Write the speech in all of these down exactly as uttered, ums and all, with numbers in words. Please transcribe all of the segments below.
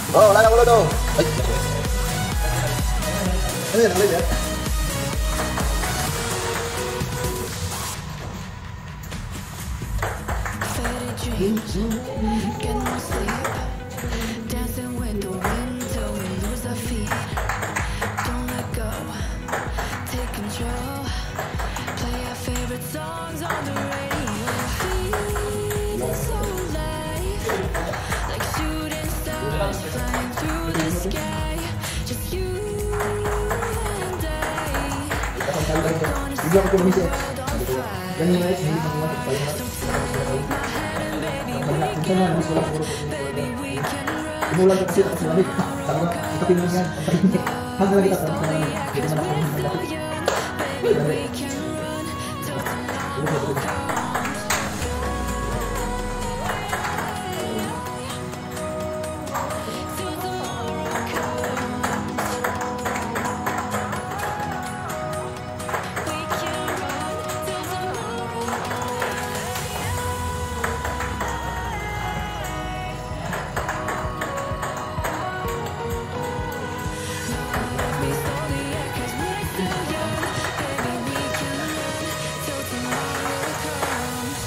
Oh, wala na ulo daw. Ay. Ano yan? Ano yan? Get no sleep, dancing with the wind till we lose our feet. Don't let go, take control. Play our favorite songs on the radio. Feel so alive, like shooting stars flying through the sky. Just you and I. We're gonna set the world on fire. Don't take my hand and baby we can run. Baby we can run. Umulan kasi ako sa lamig. Sabi ko, ikapin mo yan. Hanggang lagi ka sa Slowly, yeah, 'cause we're still young. Baby we can run till tomorrow comes. Till tomorrow comes. We can run till tomorrow Love me slowly, yeah, 'cause we're still young. Baby, we can run till tomorrow comes.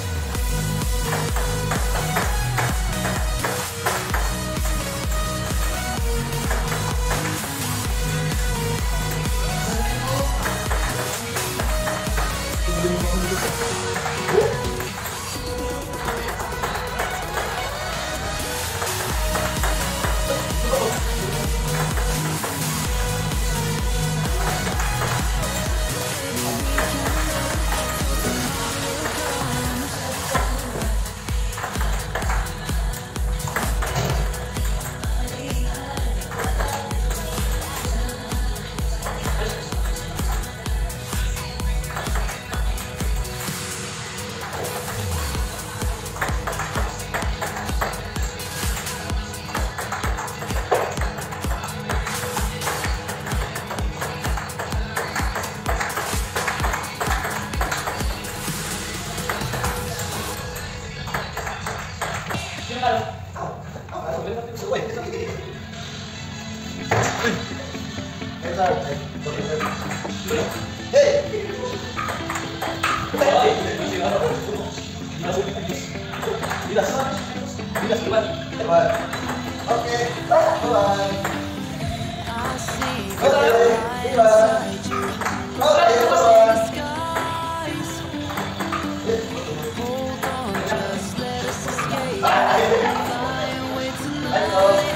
Okay, bye-bye. I see the light inside you. The skies. Hold on, just let us escape. Fly away tonight.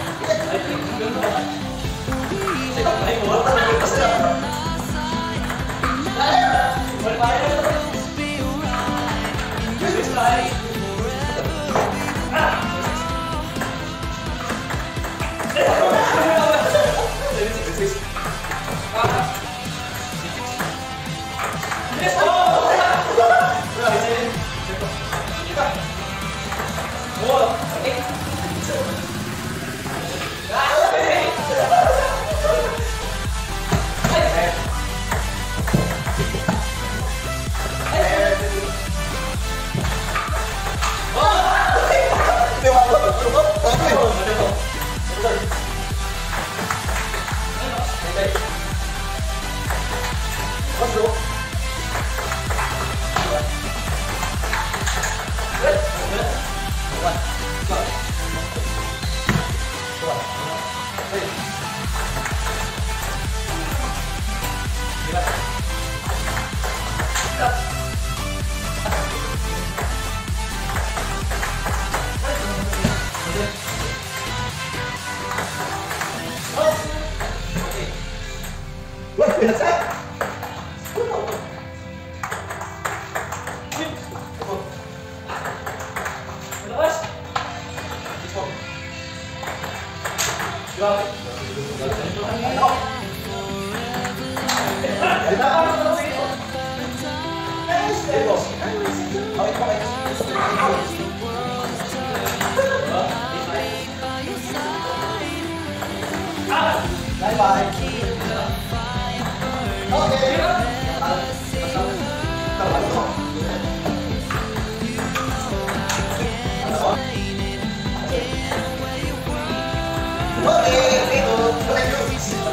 We have lost in our sight. We'll be right. In your sight, forever be right. Bye-bye. Okay.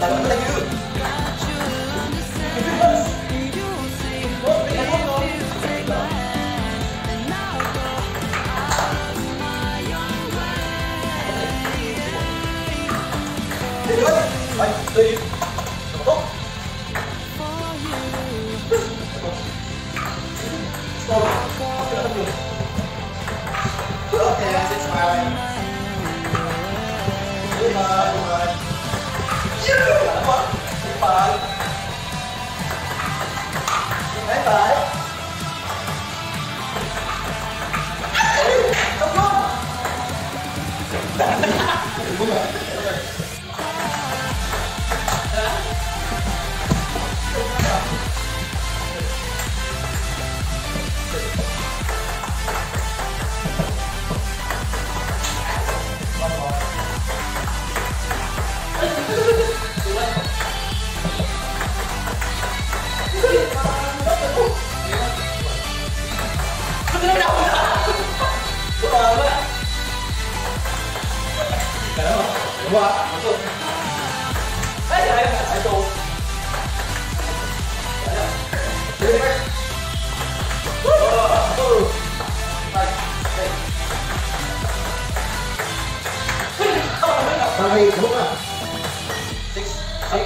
Bye. Come on. Six, six.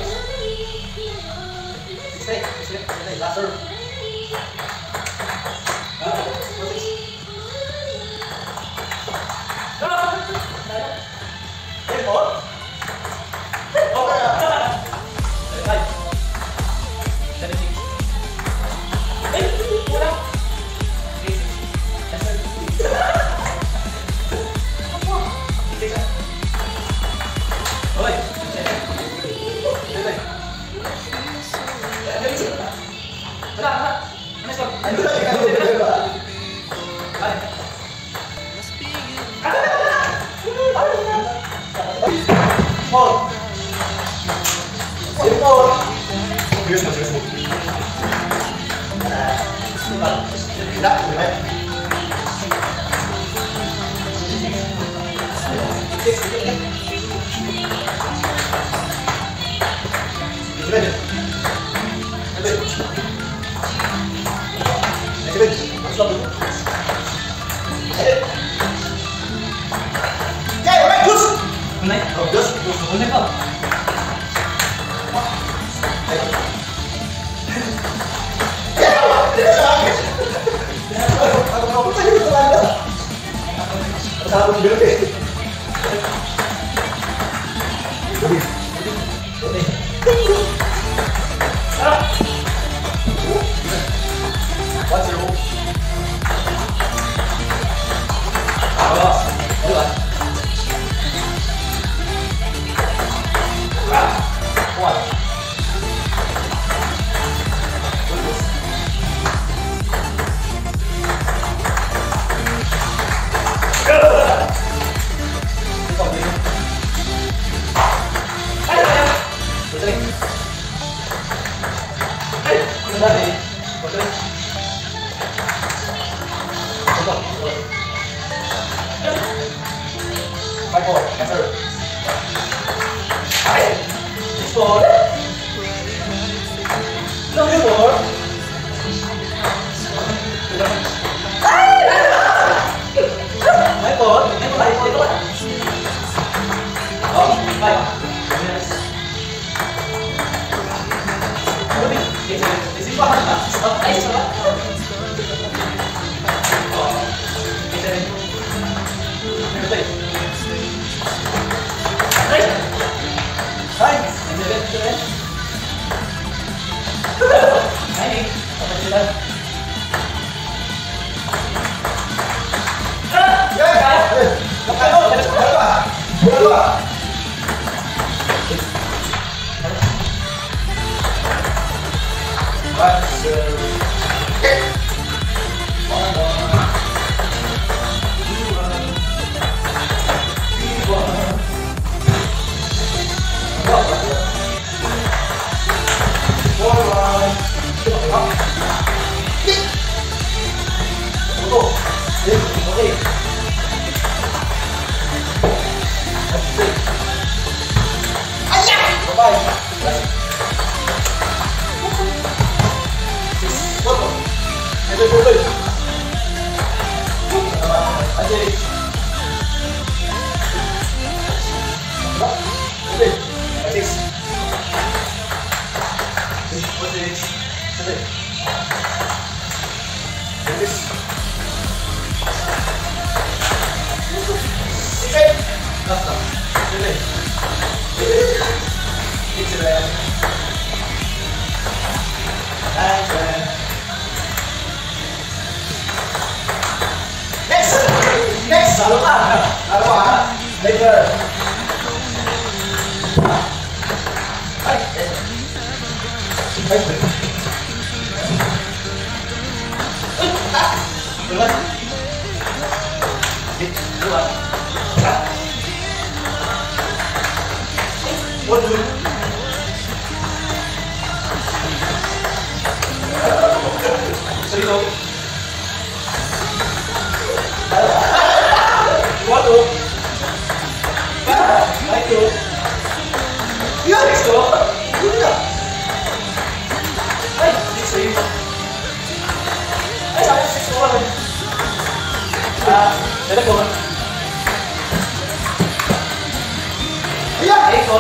Six, six, six. Last serve. Ah, four, six. No, no, no. Eight, four. Oh, five. Seven, six. Eight, four down. Eight, six. Seven, six. Six. Oi. Bye. Đây, đây, đây. Anh đi. Đó, đi. Anh đi. Đi, đi. Đi. Đi. Okay. Basta. Dili. It's red. And red. Next. Next. Lalu ah. Lalu ah. Later. Hai. Hai. Ah. Duluan. Duluan. What do you so you know what do like you yeah let's go yeah hey let's see hey let's go ah let's go yeah let's go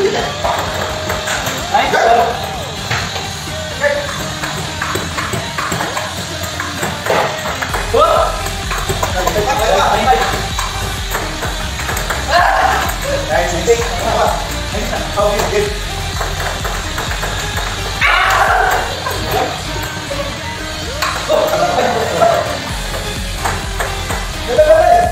let's go Đây, chính tích, các bạn. Không, đi, đi. Đây, đây, đây.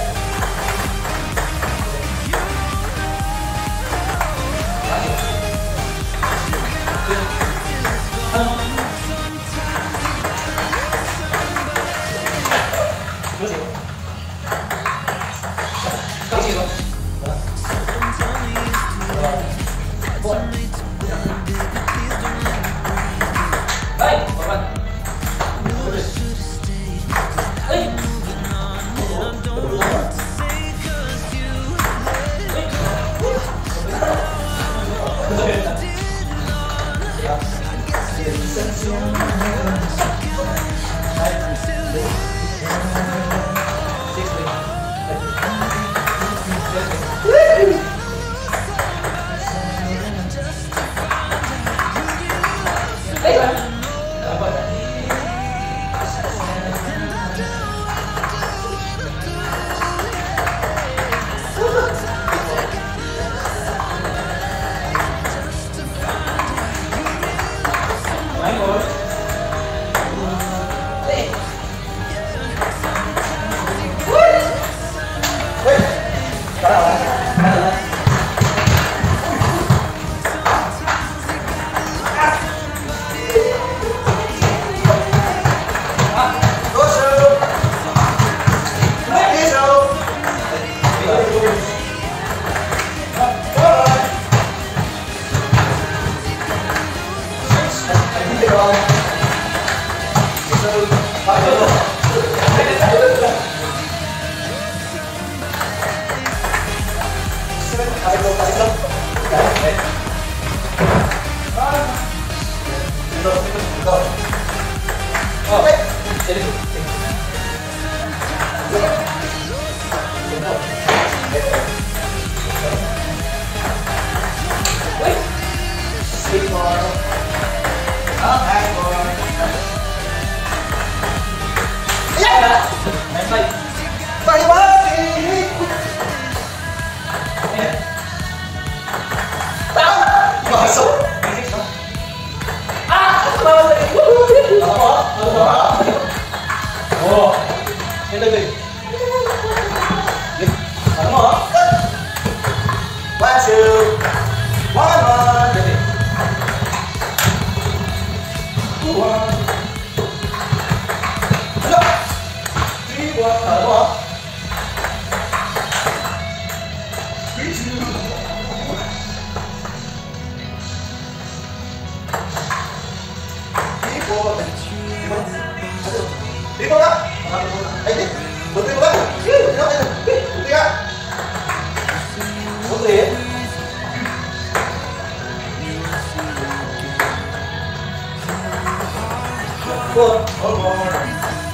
Good.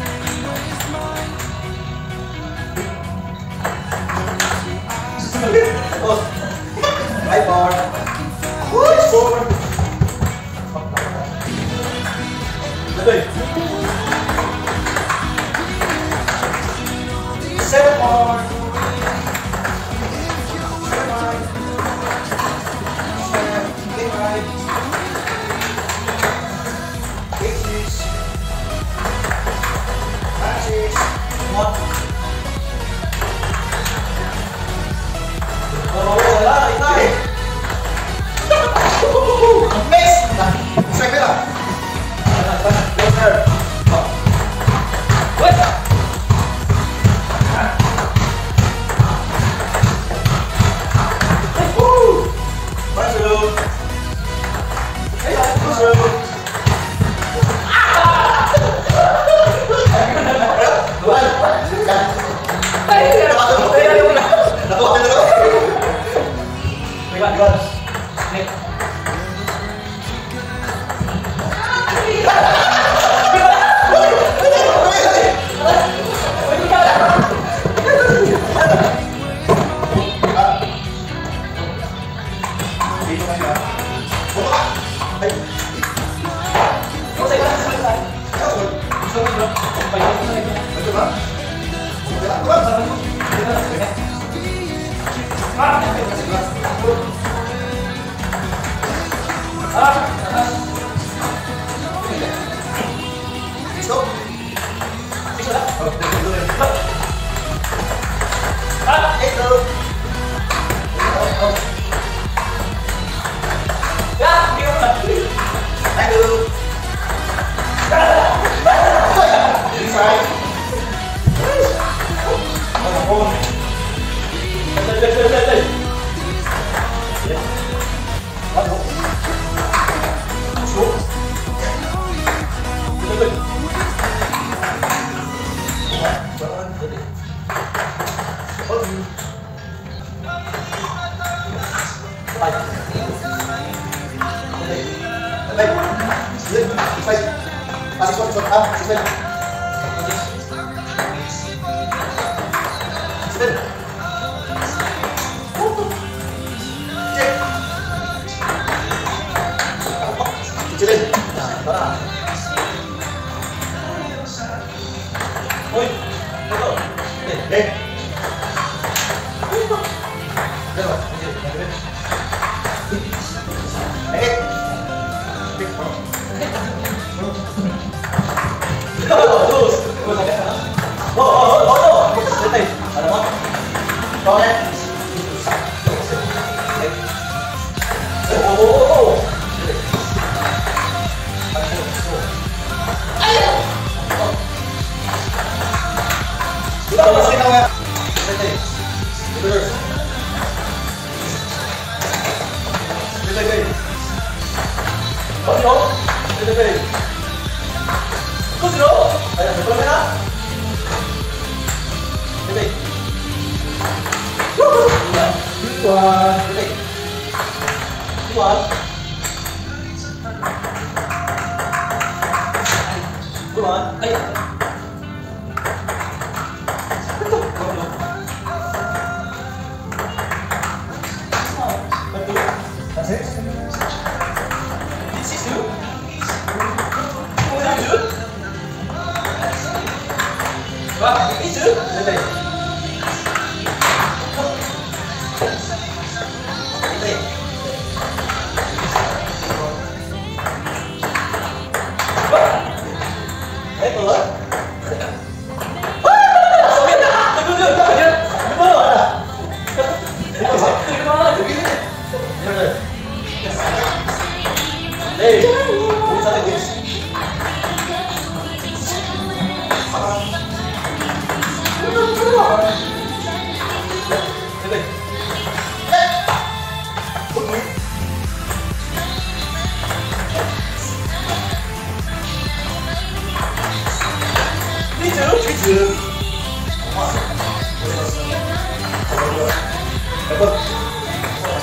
Five more. Six more. Seven. Seven more. Seven more. Seven. Eight right. Eight six. Nine six. One. Oh, wala, ikay. Next. Second lang. Yes, sir. What? Woo! One, two. Hey, two, two. One. Iwan, Iwan. Nih.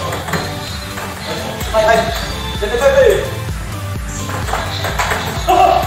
Hai, hai. Jadi, jadi.